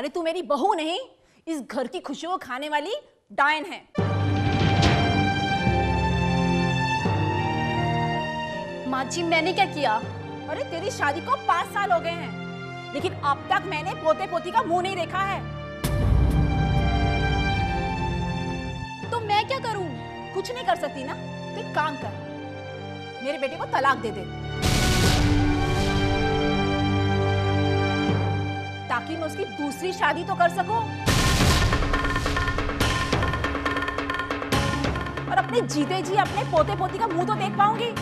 अरे तू मेरी बहू नहीं, इस घर की खुशियों को खाने वाली डायन है। माँ जी मैंने क्या किया? अरे तेरी शादी को 5 साल हो गए हैं, लेकिन अब तक मैंने पोते पोती का मुंह नहीं देखा है। तो मैं क्या करूं? कुछ नहीं कर सकती ना, तो एक काम कर, मेरे बेटे को तलाक दे दे, ताकि मैं उसकी दूसरी शादी तो कर सकूं और अपने जीते जी अपने पोते पोती का मुंह तो देख पाऊंगी।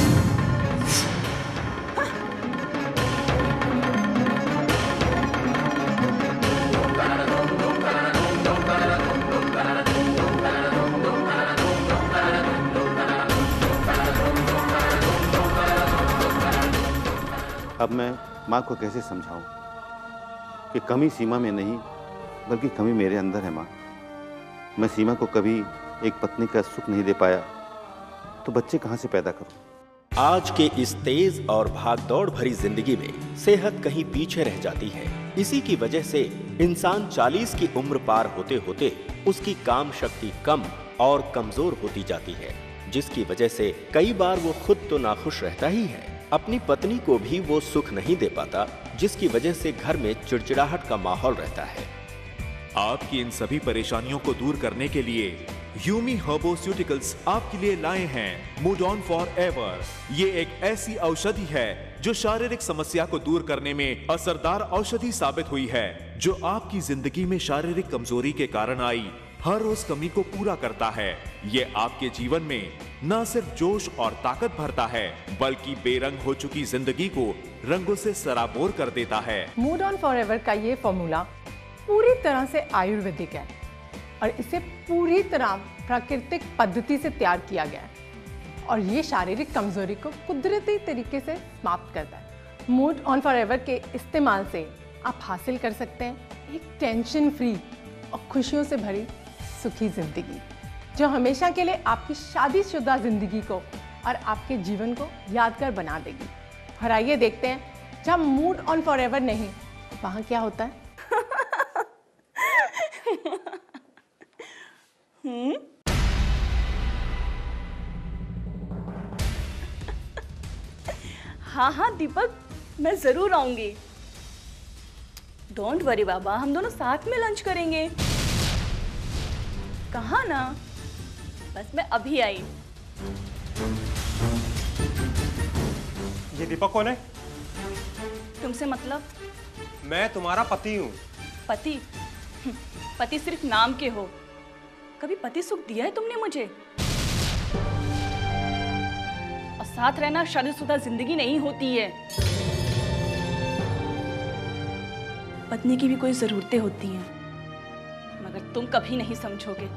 अब मैं माँ को कैसे समझाऊं कि कमी सीमा में नहीं बल्कि कमी मेरे अंदर है। माँ, मैं सीमा को कभी एक पत्नी का सुख नहीं दे पाया तो बच्चे कहाँ से पैदा करूं? आज के इस तेज और भागदौड़ भरी जिंदगी में सेहत कहीं पीछे रह जाती है। इसी की वजह से इंसान 40 की उम्र पार होते होते उसकी काम शक्ति कम और कमजोर होती जाती है, जिसकी वजह से कई बार वो खुद तो नाखुश रहता ही है, अपनी पत्नी को भी वो सुख नहीं दे पाता, जिसकी वजह से घर में चिड़चिड़ाहट का माहौल रहता है। आपकी इन सभी परेशानियों को दूर करने के लिए यूमी हर्बोस्यूटिकल्स आपके लिए लाए हैं मूड ऑन फॉर एवर। ये एक ऐसी औषधि है जो शारीरिक समस्या को दूर करने में असरदार औषधि साबित हुई है, जो आपकी जिंदगी में शारीरिक कमजोरी के कारण आई हर रोज कमी को पूरा करता है। ये आपके जीवन में न सिर्फ जोश और ताकत भरता है, बल्कि बेरंग हो चुकी जिंदगी को रंगों से सराबोर कर देता है। मूड ऑन फॉरएवर का ये फॉर्मूला पूरी तरह से आयुर्वेदिक है और इसे पूरी तरह प्राकृतिक पद्धति से तैयार किया गया है और ये शारीरिक कमजोरी को कुदरती तरीके से समाप्त करता है। मूड ऑन फॉरएवर के इस्तेमाल से आप हासिल कर सकते हैं एक टेंशन फ्री और खुशियों से भरी सुखी जिंदगी, जो हमेशा के लिए आपकी शादीशुदा जिंदगी को और आपके जीवन को यादगार बना देगी। और आइए देखते हैं जब मूड ऑन फॉरएवर नहीं, वहाँ क्या होता है। हाँ हाँ दीपक, मैं जरूर आऊंगी। डोंट वरी बाबा, हम दोनों साथ में लंच करेंगे। कहाँ ना, बस मैं अभी आई। ये दीपक कौन है? तुमसे मतलब? मैं तुम्हारा पति हूँ। पति? पति सिर्फ नाम के हो, कभी पति सुख दिया है तुमने मुझे? और साथ रहना शादीशुदा जिंदगी नहीं होती है, पत्नी की भी कोई जरूरतें होती हैं, मगर तुम कभी नहीं समझोगे।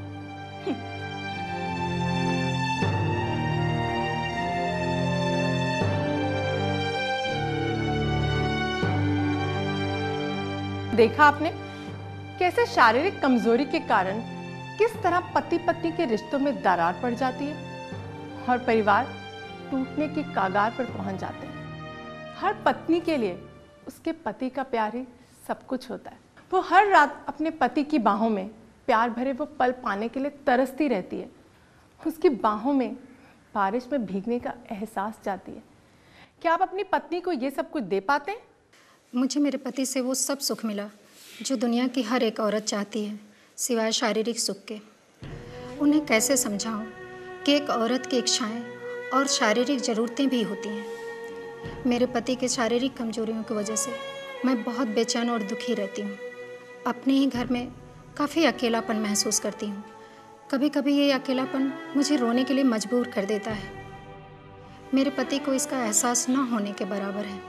देखा आपने कैसे शारीरिक कमजोरी के कारण किस तरह पति पत्नी के रिश्तों में दरार पड़ जाती है और परिवार टूटने की कगार पर पहुंच जाते हैं। हर पत्नी के लिए उसके पति का प्यार ही सब कुछ होता है। वो हर रात अपने पति की बाहों में प्यार भरे वो पल पाने के लिए तरसती रहती है। उसकी बाहों में बारिश में भीगने का एहसास चाहती है। क्या आप अपनी पत्नी को ये सब कुछ दे पाते हैं? मुझे मेरे पति से वो सब सुख मिला जो दुनिया की हर एक औरत चाहती है, सिवाय शारीरिक सुख के। उन्हें कैसे समझाऊं कि एक औरत की इच्छाएं और शारीरिक ज़रूरतें भी होती हैं। मेरे पति के शारीरिक कमजोरियों की वजह से मैं बहुत बेचैन और दुखी रहती हूँ। अपने ही घर में काफ़ी अकेलापन महसूस करती हूँ। कभी कभी ये अकेलापन मुझे रोने के लिए मजबूर कर देता है। मेरे पति को इसका एहसास न होने के बराबर है।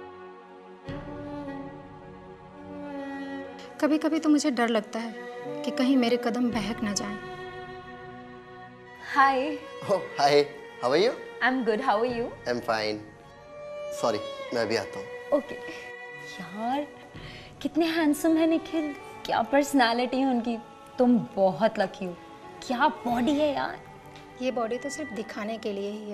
कभी कभी तो मुझे डर लगता है कि कहीं मेरे कदम बहक न जाएं। हाय। Oh, hi. How are you? I'm good. How are you? I'm fine. Sorry, मैं भी आता हूँ। Okay. यार कितने हैंडसम है निखिल, क्या पर्सनालिटी है उनकी। तुम बहुत लकी हो। क्या बॉडी है यार। ये बॉडी तो सिर्फ दिखाने के लिए ही है।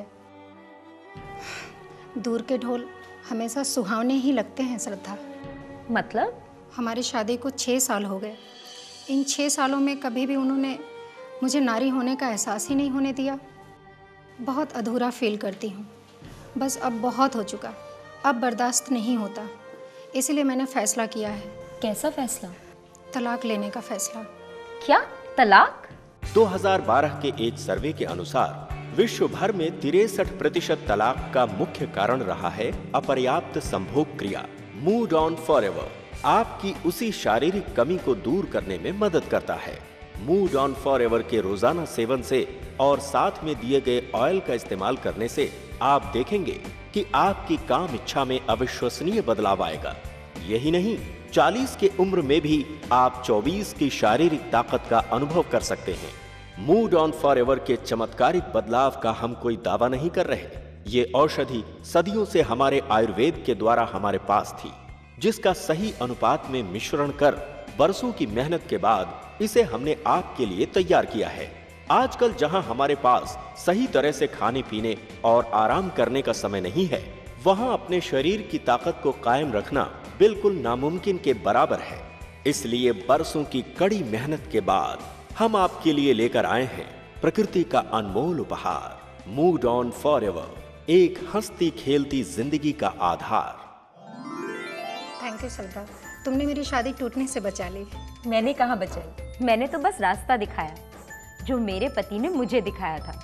दूर के ढोल हमेशा सुहावने ही लगते हैं श्रद्धा। मतलब? हमारी शादी को 6 साल हो गए। इन 6 सालों में कभी भी उन्होंने मुझे नारी होने का एहसास ही नहीं होने दिया। बहुत अधूरा फील करती हूँ। बस अब बहुत हो चुका, अब बर्दाश्त नहीं होता। इसलिए मैंने फ़ैसला किया है। कैसा फैसला? तलाक लेने का फ़ैसला। क्या? तलाक? 2012 के एक सर्वे के अनुसार विश्व भर में 63% तलाक का मुख्य कारण रहा है अपर्याप्त संभोग क्रिया। मूड ऑन फॉरएवर आपकी उसी शारीरिक कमी को दूर करने में मदद करता है। मूड ऑन फॉरएवर के रोजाना सेवन से और साथ में दिए गए ऑयल का इस्तेमाल करने से आप देखेंगे कि आपकी काम इच्छा में अविश्वसनीय बदलाव आएगा। यही नहीं, 40 की उम्र में भी आप 24 की शारीरिक ताकत का अनुभव कर सकते हैं। मूड ऑन फॉरएवर के चमत्कारिक बदलाव का हम कोई दावा नहीं कर रहे। ये औषधि सदियों से हमारे आयुर्वेद के द्वारा हमारे पास थी, जिसका सही अनुपात में मिश्रण कर बरसों की मेहनत के बाद इसे हमने आपके लिए तैयार किया है। आजकल जहां हमारे पास सही तरह से खाने पीने और आराम करने का समय नहीं है, वहां अपने शरीर की ताकत को कायम रखना बिल्कुल नामुमकिन के बराबर है। इसलिए बरसों की कड़ी मेहनत के बाद हम आपके लिए लेकर आए हैं प्रकृति का अनमोल उपहार, मूड ऑन फॉरएवर, एक हंसती खेलती जिंदगी का आधार। थैंक यू सल्दा, तुमने मेरी शादी टूटने से बचा ली। मैंने कहाँ बचाई? मैंने तो बस रास्ता दिखाया जो मेरे पति ने मुझे दिखाया था।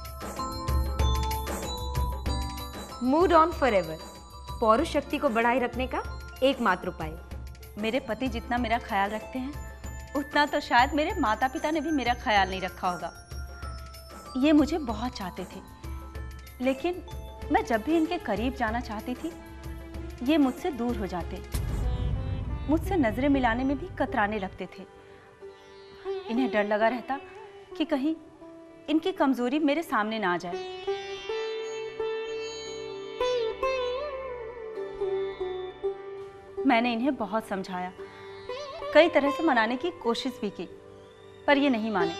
मूड ऑन फॉरएवर, पौरुष शक्ति को बढ़ाए रखने का एकमात्र उपाय। मेरे पति जितना मेरा ख्याल रखते हैं, उतना तो शायद मेरे माता पिता ने भी मेरा ख्याल नहीं रखा होगा। ये मुझे बहुत चाहते थे, लेकिन मैं जब भी इनके करीब जाना चाहती थी, ये मुझसे दूर हो जाते। मुझसे नजरें मिलाने में भी कतराने लगते थे। इन्हें डर लगा रहता कि कहीं इनकी कमजोरी मेरे सामने ना आ जाए। मैंने इन्हें बहुत समझाया, कई तरह से मनाने की कोशिश भी की, पर ये नहीं माने।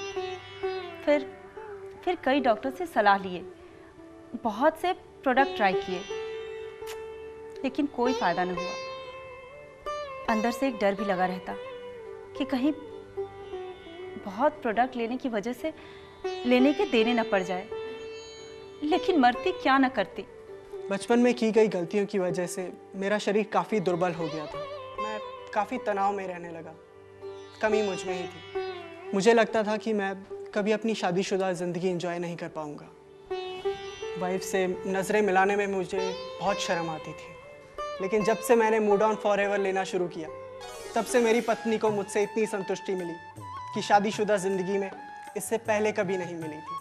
फिर कई डॉक्टर से सलाह लिए, बहुत से प्रोडक्ट ट्राई किए, लेकिन कोई फायदा न हुआ। अंदर से एक डर भी लगा रहता कि कहीं बहुत प्रोडक्ट लेने की वजह से लेने के देने न पड़ जाए। लेकिन मरती क्या न करती। बचपन में की गई गलतियों की वजह से मेरा शरीर काफ़ी दुर्बल हो गया था। मैं काफ़ी तनाव में रहने लगा। कमी मुझ में ही थी। मुझे लगता था कि मैं कभी अपनी शादीशुदा ज़िंदगी एंजॉय नहीं कर पाऊंगा। वाइफ से नज़रें मिलाने में मुझे बहुत शर्म आती थी। लेकिन जब से मैंने मूड ऑन फॉरएवर लेना शुरू किया, तब से मेरी पत्नी को मुझसे इतनी संतुष्टि मिली कि शादीशुदा ज़िंदगी में इससे पहले कभी नहीं मिली थी।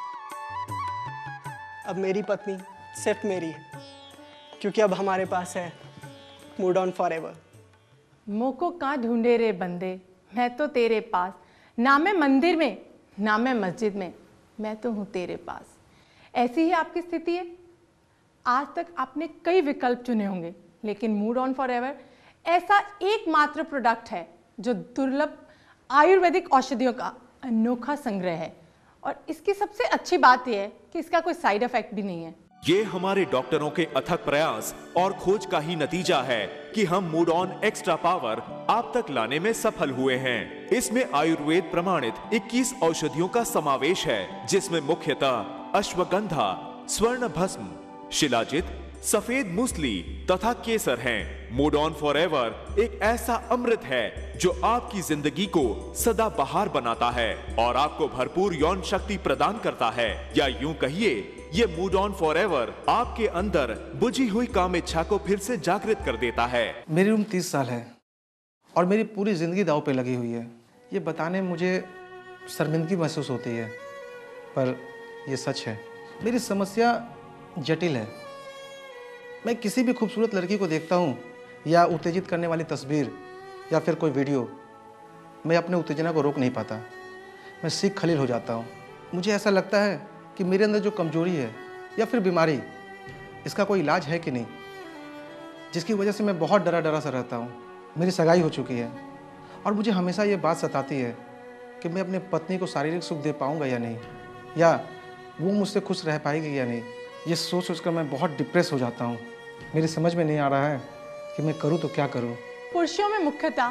अब मेरी पत्नी सिर्फ मेरी है, क्योंकि अब हमारे पास है मूड ऑन फॉरएवर। मोको कहाँ ढूंढे रे बंदे, मैं तो तेरे पास, ना मैं मंदिर में ना मैं मस्जिद में, मैं तो हूँ तेरे पास। ऐसी ही आपकी स्थिति है। आज तक आपने कई विकल्प चुने होंगे, लेकिन मूड ऑन फॉरएवर ऐसा एकमात्र प्रोडक्ट है जो दुर्लभ आयुर्वेदिक औषधियों का अनोखा संग्रह है। और इसकी सबसे अच्छी बात यह है कि इसका कोई साइड इफेक्ट भी नहीं है। ये हमारे डॉक्टरों के अथक प्रयास और खोज का ही नतीजा है कि हम मूड ऑन एक्स्ट्रा पावर आप तक लाने में सफल हुए हैं। इसमें आयुर्वेद प्रमाणित 21 औषधियों का समावेश है, जिसमें मुख्यतः अश्वगंधा, स्वर्ण भस्म, शिलाजित, सफेद मूसली तथा केसर हैं। मूड ऑन फॉरएवर एक ऐसा अमृत है जो आपकी जिंदगी को सदा बहार बनाता है और आपको भरपूर यौन शक्ति प्रदान करता है। या यूं कहिए, ये मूड ऑन फॉरएवर आपके अंदर बुझी हुई काम इच्छा को फिर से जागृत कर देता है। मेरी उम्र 30 साल है और मेरी पूरी जिंदगी दांव पे लगी हुई है। ये बताने में मुझे शर्मिंदगी महसूस होती है, पर यह सच है। मेरी समस्या जटिल है। मैं किसी भी खूबसूरत लड़की को देखता हूँ या उत्तेजित करने वाली तस्वीर या फिर कोई वीडियो, मैं अपने उत्तेजना को रोक नहीं पाता। मैं सीख खलील हो जाता हूँ। मुझे ऐसा लगता है कि मेरे अंदर जो कमजोरी है या फिर बीमारी, इसका कोई इलाज है कि नहीं, जिसकी वजह से मैं बहुत डरा डरा सा रहता हूँ। मेरी सगाई हो चुकी है और मुझे हमेशा ये बात सताती है कि मैं अपनी पत्नी को शारीरिक सुख दे पाऊँगा या नहीं, या वो मुझसे खुश रह पाएगी या नहीं। ये सोच सोचकर मैं बहुत डिप्रेस हो जाता हूँ। मेरी समझ में नहीं आ रहा है कि मैं करूँ तो क्या करूँ। पुरुषों में मुख्यतः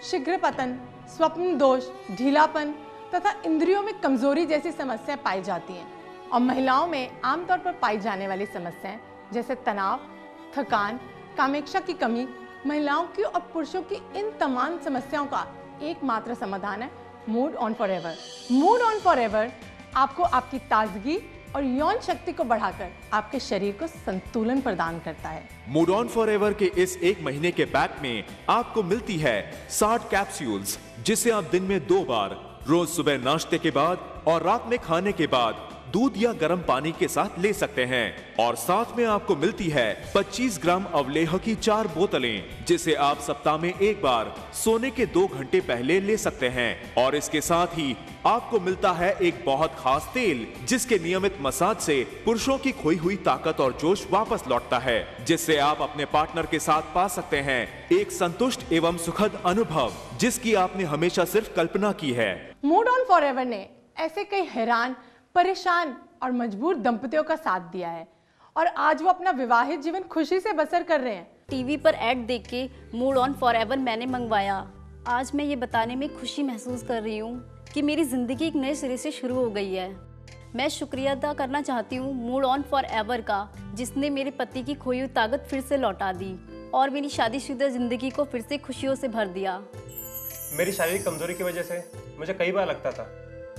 शीघ्र पतन, स्वप्न दोष, ढीलापन तथा इंद्रियों में कमजोरी जैसी समस्याएं पाई जाती हैं। और महिलाओं में आमतौर पर पाई जाने वाली समस्याएं जैसे तनाव, थकान, कामेक्षा की कमी, महिलाओं की और पुरुषों की इन तमाम समस्याओं का एकमात्र समाधान है mood on forever. Mood on forever आपको आपकी ताजगी और यौन शक्ति को बढ़ाकर आपके शरीर को संतुलन प्रदान करता है। मूड ऑन फॉरएवर के इस 1 महीने के पैक में आपको मिलती है 60 कैप्सूल्स, जिसे आप दिन में 2 बार, रोज सुबह नाश्ते के बाद और रात में खाने के बाद दूध या गर्म पानी के साथ ले सकते हैं। और साथ में आपको मिलती है 25 ग्राम अवलेह की 4 बोतलें, जिसे आप सप्ताह में 1 बार सोने के 2 घंटे पहले ले सकते हैं। और इसके साथ ही आपको मिलता है एक बहुत खास तेल, जिसके नियमित मसाज से पुरुषों की खोई हुई ताकत और जोश वापस लौटता है, जिससे आप अपने पार्टनर के साथ पा सकते हैं एक संतुष्ट एवं सुखद अनुभव, जिसकी आपने हमेशा सिर्फ कल्पना की है। मूड ऑन फॉरएवर ने ऐसे कई हैरान, परेशान और मजबूर दंपतियों का साथ दिया है और आज वो अपना विवाहित जीवन खुशी से बसर कर रहे हैं। टीवी पर ऐड देख के मूड ऑन फॉरएवर मैंने मंगवाया। आज मैं ये बताने में खुशी महसूस कर रही हूँ कि मेरी ज़िंदगी एक नए सिरे से शुरू हो गई है। मैं शुक्रिया अदा करना चाहती हूँ मूड ऑन फॉरएवर का, जिसने मेरे पति की खोई हुई ताकत फिर से लौटा दी और मेरी शादीशुदा ज़िंदगी को फिर से खुशियों से भर दिया। मेरी शारीरिक कमजोरी की वजह से मुझे कई बार लगता था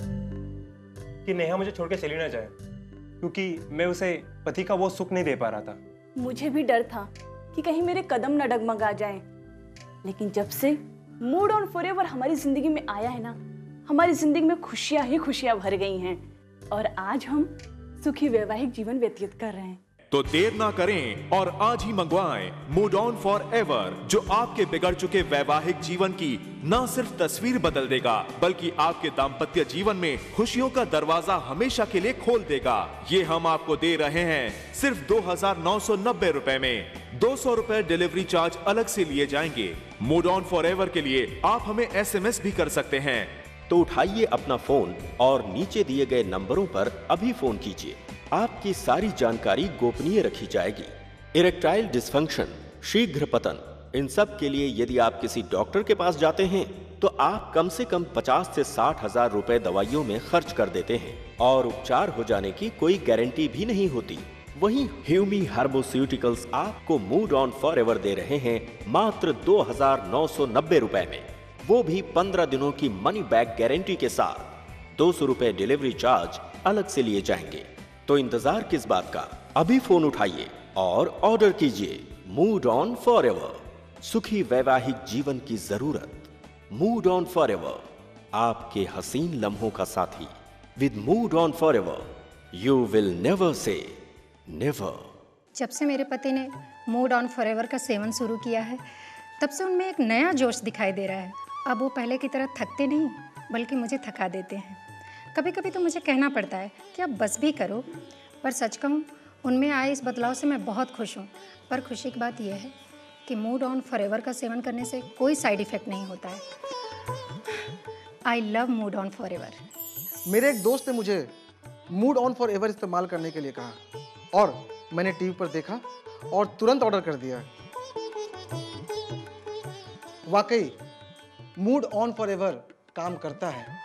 कि नेहा मुझे छोड़ के चली ना जाए, क्योंकि मैं उसे पति का वो सुख नहीं दे पा रहा था। मुझे भी डर था कि कहीं मेरे कदम न डगमगा जाएं। लेकिन जब से मूड ऑन फॉरएवर हमारी जिंदगी में आया है ना, हमारी जिंदगी में खुशियां ही खुशियां भर गई हैं और आज हम सुखी वैवाहिक जीवन व्यतीत कर रहे हैं। तो देर ना करें और आज ही मंगवाएं मूड ऑन फॉरएवर, जो आपके बिगड़ चुके वैवाहिक जीवन की न सिर्फ तस्वीर बदल देगा, बल्कि आपके दाम्पत्य जीवन में खुशियों का दरवाजा हमेशा के लिए खोल देगा। ये हम आपको दे रहे हैं सिर्फ 2,990 रुपए में। 200 रुपए डिलीवरी चार्ज अलग से लिए जाएंगे। मूड ऑन फॉरएवर के लिए आप हमें SMS भी कर सकते हैं। तो उठाइए अपना फोन और नीचे दिए गए नंबरों पर अभी फोन कीजिए। आपकी सारी जानकारी गोपनीय रखी जाएगी। इरेक्टाइल डिसफंक्शन, शीघ्र पतन, इन सब के लिए यदि आप किसी डॉक्टर के पास जाते हैं तो आप कम से कम 50 से 60 हजार रुपए दवाइयों में खर्च कर देते हैं और उपचार हो जाने की कोई गारंटी भी नहीं होती। वहीं ह्यूमी हार्बोस्यूटिकल्स आपको मूड ऑन फॉरएवर दे रहे हैं मात्र 2,990 रुपए में, वो भी 15 दिनों की मनी बैक गारंटी के साथ। 200 रुपए डिलीवरी चार्ज अलग से लिए जाएंगे। तो इंतजार किस बात का, अभी फोन उठाइए और ऑर्डर कीजिए मूड ऑन फॉरएवर, सुखी वैवाहिक जीवन की जरूरत। मूड ऑन फॉरएवर, आपके हसीन लम्हों का साथी। With mood on forever you will never say never. जब से मेरे पति ने मूड ऑन फॉरएवर का सेवन शुरू किया है, तब से उनमें एक नया जोश दिखाई दे रहा है। अब वो पहले की तरह थकते नहीं, बल्कि मुझे थका देते हैं। कभी कभी तो मुझे कहना पड़ता है कि अब बस भी करो, पर सच कहूँ उनमें आए इस बदलाव से मैं बहुत खुश हूँ। पर खुशी की बात यह है कि मूड ऑन फॉरएवर का सेवन करने से कोई साइड इफ़ेक्ट नहीं होता है। I love mood on forever. मेरे एक दोस्त ने मुझे मूड ऑन फॉरएवर इस्तेमाल करने के लिए कहा और मैंने टीवी पर देखा और तुरंत ऑर्डर कर दिया। वाकई मूड ऑन फॉरएवर काम करता है।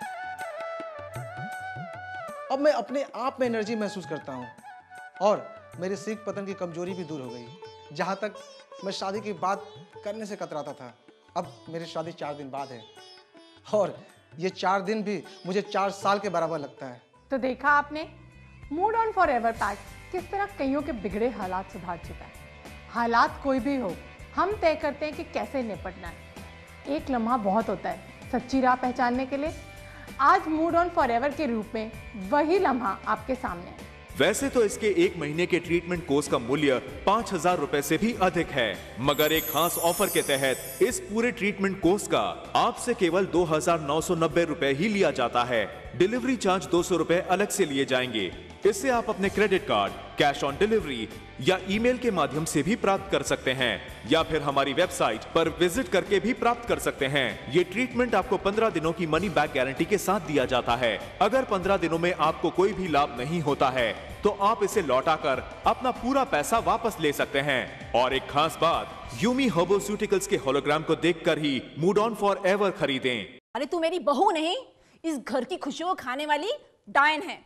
अब मैं अपने आप में एनर्जी महसूस करता हूँ और मेरी सीख पतन की कमजोरी भी दूर हो गई। जहाँ तक मैं शादी की बात करने से कतराता था, अब मेरी शादी 4 दिन बाद है और ये 4 दिन भी मुझे 4 साल के बराबर लगता है। तो देखा आपने, मूड ऑन फॉरएवर पैक किस तरह कईयों के बिगड़े हालात सुधार चुका है। हालात कोई भी हो, हम तय करते हैं कि कैसे निपटना है। एक लम्हा बहुत होता है सच्ची राह पहचानने के लिए। आज मूड ऑन फॉरएवर के रूप में वही लम्हा आपके सामने है। वैसे तो इसके 1 महीने के ट्रीटमेंट कोर्स का मूल्य 5,000 रुपए से भी अधिक है, मगर एक खास ऑफर के तहत इस पूरे ट्रीटमेंट कोर्स का आपसे केवल 2,990 रुपए ही लिया जाता है। डिलीवरी चार्ज 200 रुपए अलग से लिए जाएंगे। इसे आप अपने credit card, cash on delivery या ईमेल के माध्यम से भी प्राप्त कर सकते हैं या फिर हमारी वेबसाइट पर विजिट करके भी प्राप्त कर सकते हैं। ये ट्रीटमेंट आपको 15 दिनों की मनी बैक गारंटी के साथ दिया जाता है। अगर 15 दिनों में आपको कोई भी लाभ नहीं होता है तो आप इसे लौटाकर अपना पूरा पैसा वापस ले सकते हैं। और एक खास बात, यूमी हर्बोस्यूटिकल्स के होलोग्राम को देखकर ही मूड ऑन फॉर एवर खरीदें। अरे तू मेरी बहू नहीं, इस घर की खुशियों को खाने वाली डायन है।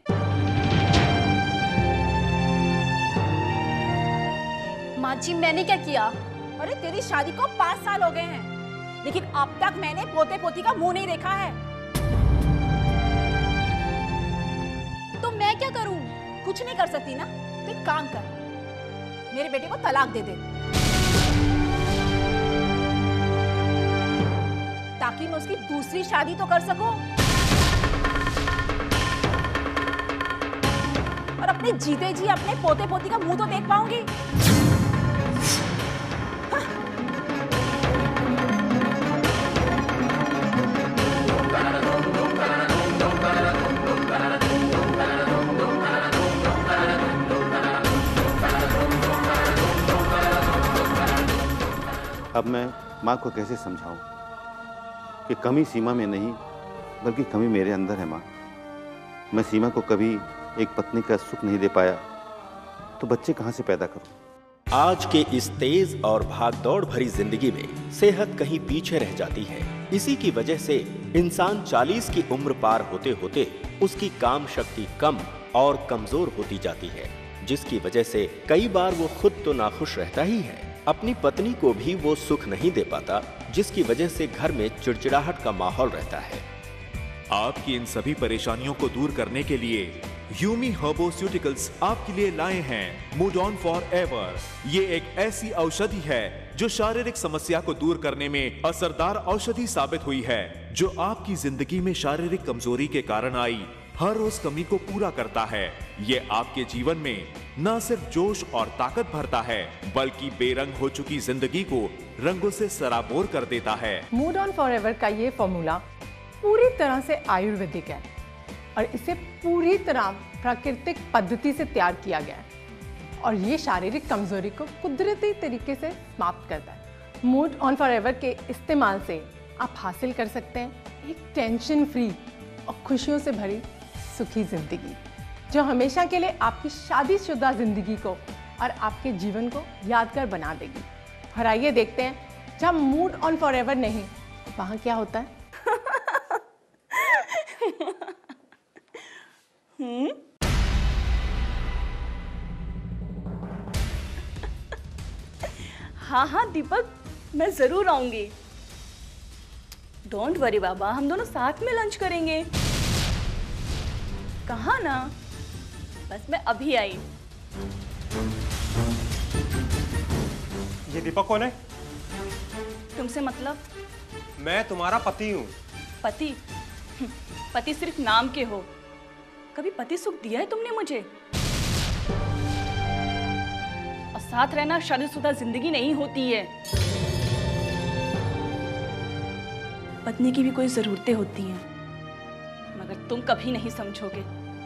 माँ जी मैंने क्या किया? अरे तेरी शादी को 5 साल हो गए हैं, लेकिन अब तक मैंने पोते पोती का मुंह नहीं देखा है। तो मैं क्या करूं? कुछ नहीं कर सकती ना, तो एक काम कर, मेरे बेटे को तलाक दे दे, ताकि मैं उसकी दूसरी शादी तो कर सकूं और अपने जीते जी अपने पोते पोती का मुंह तो देख पाऊंगी। अब मैं माँ को कैसे समझाऊं कि कमी सीमा में नहीं बल्कि कमी मेरे अंदर है। माँ, मैं सीमा को कभी एक पत्नी का सुख नहीं दे पाया तो बच्चे कहाँ से पैदा करूं? आज के इस तेज और भागदौड़ भरी जिंदगी में सेहत कहीं पीछे रह जाती है। इसी की वजह से इंसान 40 की उम्र पार होते होते उसकी काम शक्ति कम और कमजोर होती जाती है, जिसकी वजह से कई बार वो खुद तो नाखुश रहता ही है, अपनी पत्नी को भी वो सुख नहीं दे पाता, जिसकी वजह से घर में चिड़चिड़ाहट का माहौल रहता है। आपकी इन सभी परेशानियों को दूर करने के लिए यूमी हर्बोस्यूटिकल्स आपके लिए लाए हैं मूड ऑन फॉर एवर। ये एक ऐसी औषधि है जो शारीरिक समस्या को दूर करने में असरदार औषधि साबित हुई है, जो आपकी जिंदगी में शारीरिक कमजोरी के कारण आई हर रोज कमी को पूरा करता है। ये आपके जीवन में न सिर्फ जोश और ताकत भरता है, बल्कि बेरंग हो चुकी जिंदगी को रंगों से सराबोर कर देता है। मूड ऑन फॉरएवर का ये फॉर्मूला पूरी तरह से आयुर्वेदिक है और इसे पूरी तरह प्राकृतिक पद्धति से तैयार किया गया है और ये शारीरिक कमजोरी को कुदरती तरीके से समाप्त करता है। मूड ऑन फॉरएवर के इस्तेमाल से आप हासिल कर सकते हैं एक टेंशन फ्री और खुशियों से भरी सुखी जिंदगी, जो हमेशा के लिए आपकी शादीशुदा जिंदगी को और आपके जीवन को यादगार बना देगी। और आइए देखते हैं जब मूड ऑन फॉरएवर नहीं, वहाँ क्या होता है। हाँ हाँ दीपक, मैं जरूर आऊंगी। डोंट वरी बाबा, हम दोनों साथ में लंच करेंगे। कहाँ ना, बस मैं अभी आई। ये दीपक कौन है? तुमसे मतलब? मैं तुम्हारा पति हूँ। पति? पति सिर्फ नाम के हो, कभी पति सुख दिया है तुमने मुझे? और साथ रहना शादीशुदा जिंदगी नहीं होती है, पत्नी की भी कोई जरूरतें होती हैं, मगर तुम कभी नहीं समझोगे।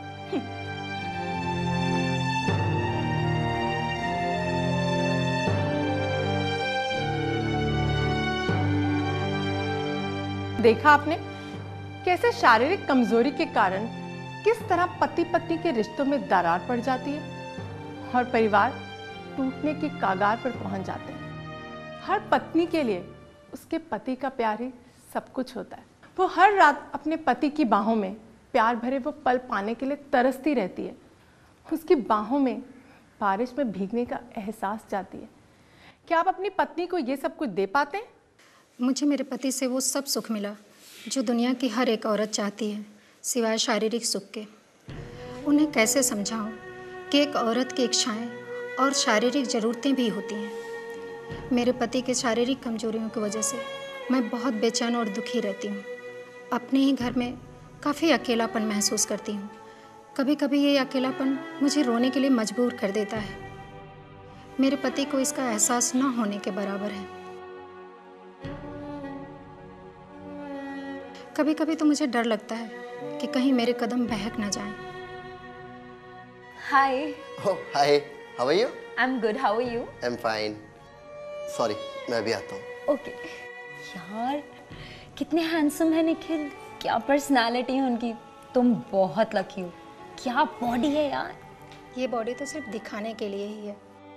देखा आपने कैसे शारीरिक कमजोरी के कारण किस तरह पति पत्नी के रिश्तों में दरार पड़ जाती है और परिवार टूटने की कगार पर पहुंच जाते हैं। हर पत्नी के लिए उसके पति का प्यार ही सब कुछ होता है। वो हर रात अपने पति की बाहों में प्यार भरे वो पल पाने के लिए तरसती रहती है। उसकी बाहों में बारिश में भीगने का एहसास चाहती है। क्या आप अपनी पत्नी को ये सब कुछ दे पाते हैं? मुझे मेरे पति से वो सब सुख मिला जो दुनिया की हर एक औरत चाहती है, सिवाय शारीरिक सुख के। उन्हें कैसे समझाऊं कि एक औरत की इच्छाएं और शारीरिक ज़रूरतें भी होती हैं। मेरे पति के शारीरिक कमजोरियों की वजह से मैं बहुत बेचैन और दुखी रहती हूँ। अपने ही घर में काफ़ी अकेलापन महसूस करती हूँ। कभी कभी ये अकेलापन मुझे रोने के लिए मजबूर कर देता है। मेरे पति को इसका एहसास न होने के बराबर है। कभी कभी तो मुझे डर लगता है कि कहीं मेरे कदम बहक न जाएं। Hi. Oh, hi. How are you? I'm good. How are you? I'm fine. Sorry, मैं भी आता हूँ। Okay. यार कितने हैंडसम है निखिल, क्या पर्सनालिटी है उनकी। तुम बहुत लकी हो। क्या बॉडी है यार। ये बॉडी तो सिर्फ दिखाने के लिए ही है।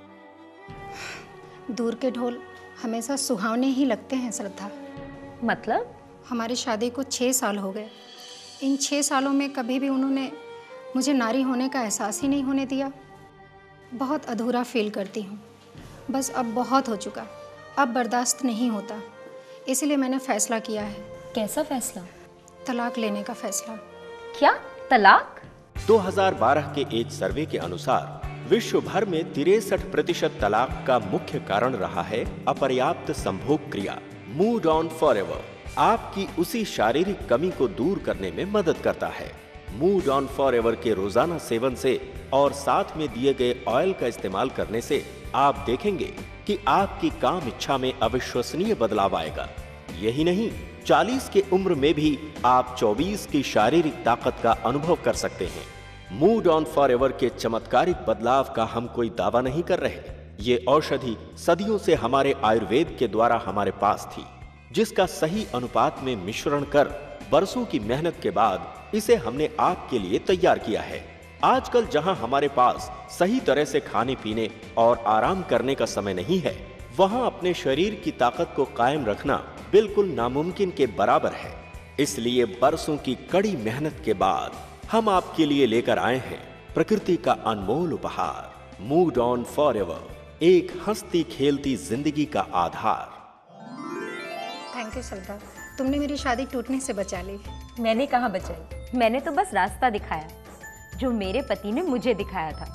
दूर के ढोल हमेशा सुहावने ही लगते हैं श्रद्धा। मतलब? हमारी शादी को 6 साल हो गए। इन 6 सालों में कभी भी उन्होंने मुझे नारी होने का एहसास ही नहीं होने दिया। बहुत अधूरा फील करती हूँ। बस अब बहुत हो चुका, अब बर्दाश्त नहीं होता। इसलिए मैंने फैसला किया है। कैसा फैसला? तलाक लेने का फैसला। क्या? तलाक? 2012 के एक सर्वे के अनुसार विश्व भर में 63% तलाक का मुख्य कारण रहा है अपर्याप्त संभोग क्रिया। मूड ऑन फॉरएवर आपकी उसी शारीरिक कमी को दूर करने में मदद करता है। मूड ऑन फॉरएवर के रोजाना सेवन से और साथ में दिए गए ऑयल का इस्तेमाल करने से आप देखेंगे कि आपकी काम इच्छा में अविश्वसनीय बदलाव आएगा। यही नहीं, 40 की उम्र में भी आप 24 की शारीरिक ताकत का अनुभव कर सकते हैं। मूड ऑन फॉरएवर के चमत्कारिक बदलाव का हम कोई दावा नहीं कर रहे। ये औषधि सदियों से हमारे आयुर्वेद के द्वारा हमारे पास थी, जिसका सही अनुपात में मिश्रण कर बरसों की मेहनत के बाद इसे हमने आपके लिए तैयार किया है। आजकल जहां हमारे पास सही तरह से खाने पीने और आराम करने का समय नहीं है, वहां अपने शरीर की ताकत को कायम रखना बिल्कुल नामुमकिन के बराबर है। इसलिए बरसों की कड़ी मेहनत के बाद हम आपके लिए लेकर आए हैं प्रकृति का अनमोल उपहार, मूड ऑन फॉरएवर, एक हंसती खेलती जिंदगी का आधार। थैंक यू श्रद्धा, तुमने मेरी शादी टूटने से बचा ली। मैंने कहाँ बचाई, मैंने तो बस रास्ता दिखाया जो मेरे पति ने मुझे दिखाया था।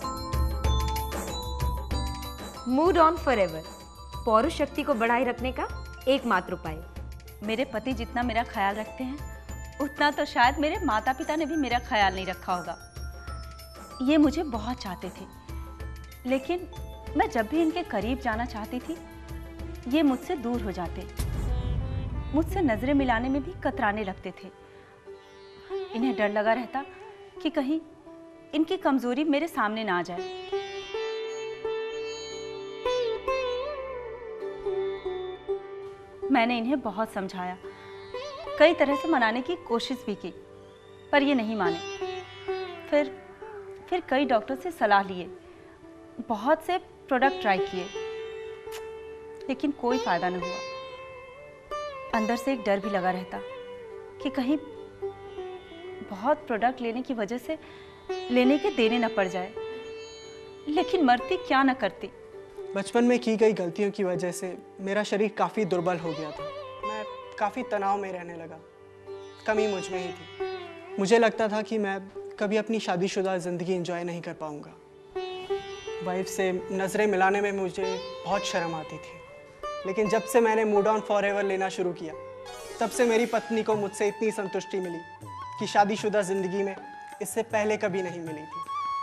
मूड ऑन फॉरएवर, पौरुष शक्ति को बढ़ाए रखने का एकमात्र उपाय। मेरे पति जितना मेरा ख्याल रखते हैं उतना तो शायद मेरे माता पिता ने भी मेरा ख्याल नहीं रखा होगा। ये मुझे बहुत चाहते थे, लेकिन मैं जब भी इनके करीब जाना चाहती थी ये मुझसे दूर हो जाते, मुझसे नजरें मिलाने में भी कतराने लगते थे। इन्हें डर लगा रहता कि कहीं इनकी कमजोरी मेरे सामने ना आ जाए। मैंने इन्हें बहुत समझाया, कई तरह से मनाने की कोशिश भी की, पर ये नहीं माने। फिर कई डॉक्टर से सलाह लिए, बहुत से प्रोडक्ट ट्राई किए, लेकिन कोई फायदा न हुआ। अंदर से एक डर भी लगा रहता कि कहीं बहुत प्रोडक्ट लेने की वजह से लेने के देने न पड़ जाए, लेकिन मरती क्या न करती। बचपन में की गई गलतियों की वजह से मेरा शरीर काफ़ी दुर्बल हो गया था। मैं काफ़ी तनाव में रहने लगा। कमी मुझ में ही थी। मुझे लगता था कि मैं कभी अपनी शादीशुदा ज़िंदगी एंजॉय नहीं कर पाऊंगा। वाइफ से नज़रें मिलाने में मुझे बहुत शर्म आती थी, लेकिन जब से मैंने मूड ऑन फॉरएवर लेना शुरू किया, तब से मेरी पत्नी को मुझसे इतनी संतुष्टि मिली कि शादीशुदा ज़िंदगी में इससे पहले कभी नहीं मिली थी।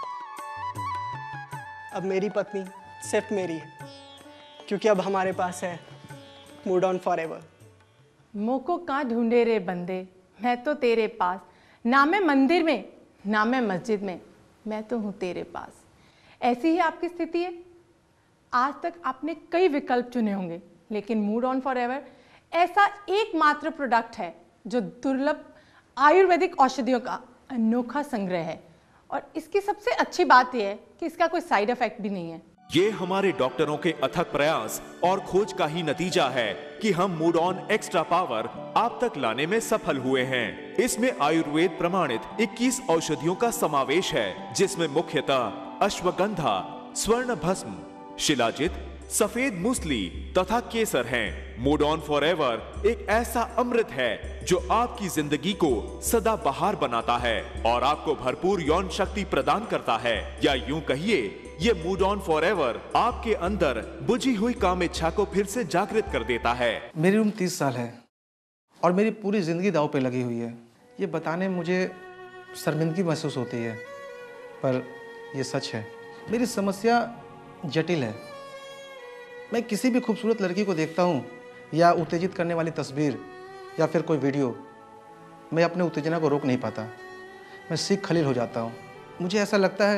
अब मेरी पत्नी सिर्फ मेरी है, क्योंकि अब हमारे पास है मूड ऑन फॉरएवर। मोको कहाँ ढूंढे रे बंदे, मैं तो तेरे पास, ना मैं मंदिर में ना मैं मस्जिद में, मैं तो हूँ तेरे पास। ऐसी ही आपकी स्थिति है। आज तक आपने कई विकल्प चुने होंगे, लेकिन मूड ऑन फॉरएवर ऐसा एकमात्र प्रोडक्ट है जो दुर्लभ आयुर्वेदिक औषधियों का अनोखा संग्रह है। और इसकी सबसे अच्छी बात यह है कि इसका कोई साइड इफेक्ट भी नहीं है। ये हमारे डॉक्टरों के अथक प्रयास और खोज का ही नतीजा है कि हम मूड ऑन एक्स्ट्रा पावर आप तक लाने में सफल हुए हैं। इसमें आयुर्वेद प्रमाणित 21 औषधियों का समावेश है, जिसमें मुख्यतः अश्वगंधा, स्वर्ण भस्म, शिलाजित, सफेद मूसली तथा केसर हैं। मूड ऑन फॉरएवर एक ऐसा अमृत है जो आपकी जिंदगी को सदा बहार बनाता है और आपको भरपूर यौन शक्ति प्रदान करता है, या यूं कहिए ये मूड ऑन फॉरएवर आपके अंदर बुझी हुई काम इच्छा को फिर से जागृत कर देता है। मेरी उम्र 30 साल है और मेरी पूरी जिंदगी दांव पे लगी हुई है। ये बताने मुझे शर्मिंदगी महसूस होती है, पर यह सच है। मेरी समस्या जटिल है। मैं किसी भी खूबसूरत लड़की को देखता हूँ या उत्तेजित करने वाली तस्वीर या फिर कोई वीडियो, मैं अपने उत्तेजना को रोक नहीं पाता। मैं सीख खलील हो जाता हूँ। मुझे ऐसा लगता है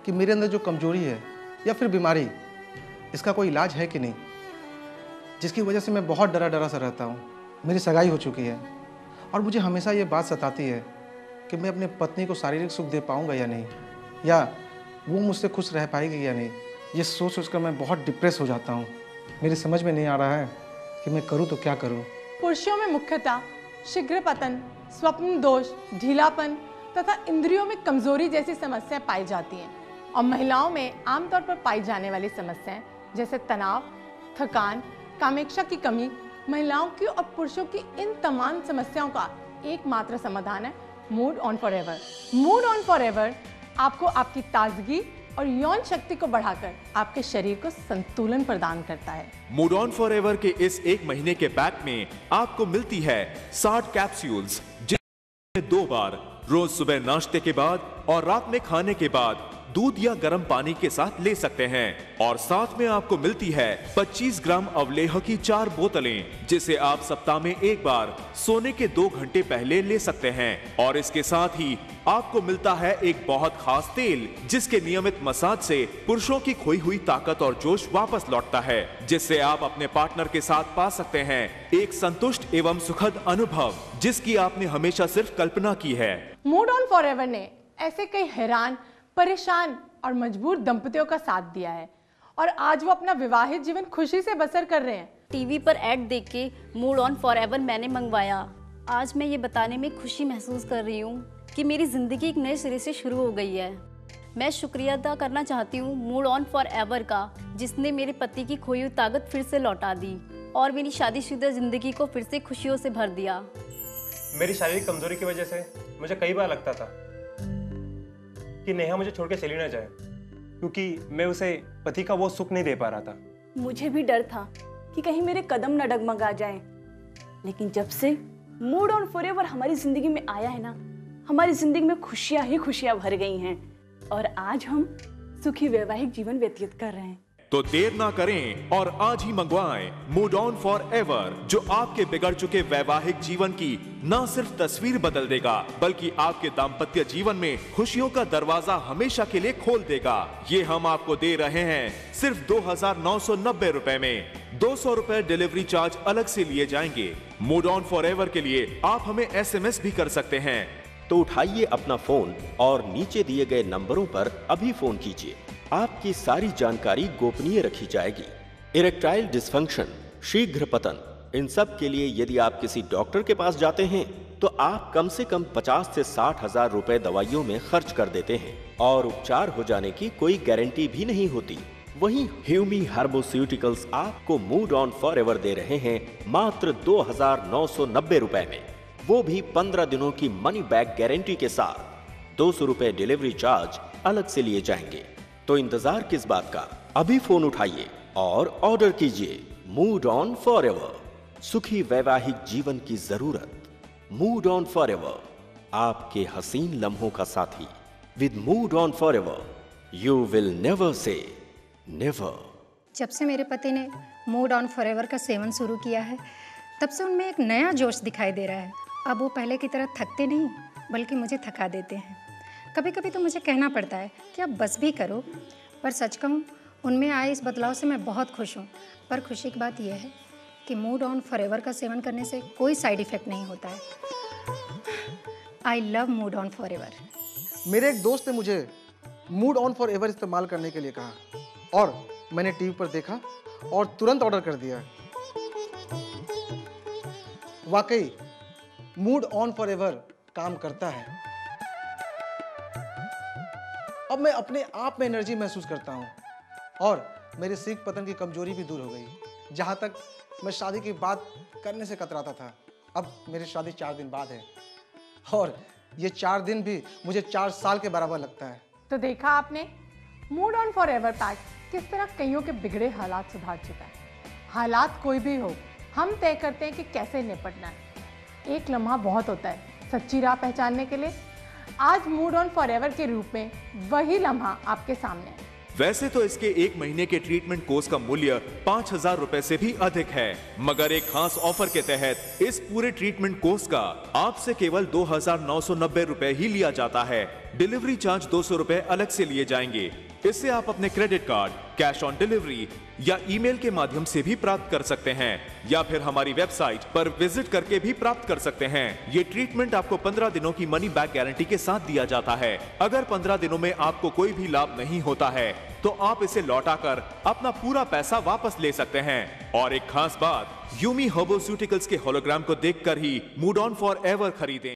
कि मेरे अंदर जो कमजोरी है या फिर बीमारी, इसका कोई इलाज है कि नहीं, जिसकी वजह से मैं बहुत डरा डरा सा रहता हूँ। मेरी सगाई हो चुकी है और मुझे हमेशा ये बात सताती है कि मैं अपने पत्नी को शारीरिक सुख दे पाऊँगा या नहीं, या वो मुझसे खुश रह पाएगी या नहीं। ये सोच सोच कर मैं बहुत डिप्रेस हो जाता हूँ। मेरी समझ में नहीं आ रहा है कि मैं करूँ तो क्या करूँ। पुरुषों में मुख्यतः शीघ्र पतन, स्वप्न दोष, ढीलापन तथा इंद्रियों में कमजोरी जैसी समस्याएं पाई जाती हैं, और महिलाओं में आमतौर पर पाई जाने वाली समस्याएं जैसे तनाव, थकान, कामेक्षा की कमी। महिलाओं की और पुरुषों की इन तमाम समस्याओं का एकमात्र समाधान है mood on forever. Mood on forever आपको आपकी ताजगी और यौन शक्ति को बढ़ाकर आपके शरीर को संतुलन प्रदान करता है। मूड ऑन फॉरएवर के इस 1 महीने के पैक में आपको मिलती है 60 कैप्सूल्स, जिसमें 2 बार रोज सुबह नाश्ते के बाद और रात में खाने के बाद दूध या गर्म पानी के साथ ले सकते हैं। और साथ में आपको मिलती है 25 ग्राम अवलेह की 4 बोतलें, जिसे आप सप्ताह में 1 बार सोने के 2 घंटे पहले ले सकते हैं। और इसके साथ ही आपको मिलता है एक बहुत खास तेल, जिसके नियमित मसाज से पुरुषों की खोई हुई ताकत और जोश वापस लौटता है, जिससे आप अपने पार्टनर के साथ पा सकते हैं एक संतुष्ट एवं सुखद अनुभव, जिसकी आपने हमेशा सिर्फ कल्पना की है। मूड ऑन फॉरएवर ने ऐसे कई हैरान, परेशान और मजबूर दंपतियों का साथ दिया है, और आज वो अपना विवाहित जीवन खुशी से बसर कर रहे हैं। टीवी पर ऐड देख के मूड ऑन फॉरएवर मैंने मंगवाया। आज मैं ये बताने में खुशी महसूस कर रही हूँ कि मेरी ज़िंदगी एक नए सिरे से शुरू हो गई है। मैं शुक्रिया अदा करना चाहती हूँ मूड ऑन फॉरएवर का, जिसने मेरे पति की खोई हुई ताकत फिर से लौटा दी और मेरी शादीशुदा ज़िंदगी को फिर से खुशियों से भर दिया। मेरी शारीरिक कमजोरी की वजह से मुझे कई बार लगता था कि नेहा मुझे छोड़ के चली ना जाए, क्योंकि मैं उसे पति का वो सुख नहीं दे पा रहा था। मुझे भी डर था कि कहीं मेरे कदम न डगमगा जाएं। लेकिन जब से मूड ऑन फॉरएवर हमारी जिंदगी में आया है ना, हमारी जिंदगी में खुशियां ही खुशियां भर गई हैं, और आज हम सुखी वैवाहिक जीवन व्यतीत कर रहे हैं। तो देर ना करें और आज ही मंगवाएं मूड ऑन फॉरएवर, जो आपके बिगड़ चुके वैवाहिक जीवन की न सिर्फ तस्वीर बदल देगा, बल्कि आपके दाम्पत्य जीवन में खुशियों का दरवाजा हमेशा के लिए खोल देगा। ये हम आपको दे रहे हैं सिर्फ 2,990 रुपए में। 200 रुपए डिलीवरी चार्ज अलग से लिए जाएंगे। मूड ऑन फॉरएवर के लिए आप हमें SMS भी कर सकते हैं। तो उठाइए अपना फोन और नीचे दिए गए नंबरों पर अभी फोन कीजिए। आपकी सारी जानकारी गोपनीय रखी जाएगी। इरेक्टाइल डिसफंक्शन, शीघ्र पतन, इन सब के लिए यदि आप किसी डॉक्टर के पास जाते हैं तो आप कम से कम 50 से 60 हजार रुपए दवाइयों में खर्च कर देते हैं, और उपचार हो जाने की कोई गारंटी भी नहीं होती। वहीं ह्यूमी हार्बोस्यूटिकल्स आपको मूड ऑन फॉरएवर दे रहे हैं मात्र 2,990 रुपए में, वो भी 15 दिनों की मनी बैक गारंटी के साथ। 200 रुपए डिलीवरी चार्ज अलग से लिए जाएंगे। तो इंतजार किस बात का, अभी फोन उठाइए और ऑर्डर कीजिए मूड ऑन फॉरएवर, सुखी वैवाहिक जीवन की जरूरत। मूड ऑन फॉरएवर, आपके हसीन लम्हों का साथी। With mood on forever you will never say never. जब से मेरे पति ने मूड ऑन फॉरएवर का सेवन शुरू किया है, तब से उनमें एक नया जोश दिखाई दे रहा है। अब वो पहले की तरह थकते नहीं, बल्कि मुझे थका देते हैं। कभी कभी तो मुझे कहना पड़ता है कि अब बस भी करो, पर सच कहूँ उनमें आए इस बदलाव से मैं बहुत खुश हूँ। पर खुशी की बात यह है कि मूड ऑन फॉरएवर का सेवन करने से कोई साइड इफ़ेक्ट नहीं होता है। I love mood on forever. मेरे एक दोस्त ने मुझे मूड ऑन फॉरएवर इस्तेमाल करने के लिए कहा, और मैंने टीवी पर देखा और तुरंत ऑर्डर कर दिया। वाकई मूड ऑन फॉरएवर काम करता है। अब मैं अपने आप में एनर्जी महसूस करता हूँ, और मेरी सीख पतन की कमजोरी भी दूर हो गई। जहाँ तक मैं शादी की बात करने से कतराता था, अब मेरी शादी 4 दिन बाद है, और ये 4 दिन भी मुझे 4 साल के बराबर लगता है। तो देखा आपने, मूड ऑन फॉरएवर पैक किस तरह कईयों के बिगड़े हालात सुधार चुका है। हालात कोई भी हो, हम तय करते हैं कि कैसे निपटना है। एक लम्हा बहुत होता है सच्ची राह पहचानने के लिए। आज मूड ऑन फॉरएवर के रूप में वही लम्हा आपके सामने है। वैसे तो इसके 1 महीने के ट्रीटमेंट कोर्स का मूल्य 5,000 रुपए से भी अधिक है, मगर एक खास ऑफर के तहत इस पूरे ट्रीटमेंट कोर्स का आपसे केवल 2,990 रुपए ही लिया जाता है। डिलीवरी चार्ज 200 रुपए अलग से लिए जाएंगे। इससे आप अपने credit card, cash on delivery या ईमेल के माध्यम से भी प्राप्त कर सकते हैं, या फिर हमारी वेबसाइट पर विजिट करके भी प्राप्त कर सकते हैं। ये ट्रीटमेंट आपको 15 दिनों की मनी बैक गारंटी के साथ दिया जाता है। अगर 15 दिनों में आपको कोई भी लाभ नहीं होता है तो आप इसे लौटाकर अपना पूरा पैसा वापस ले सकते हैं। और एक खास बात, यूमी हर्बोस्यूटिकल्स के होलोग्राम को देखकर ही मूड ऑन फॉर एवर खरीदें।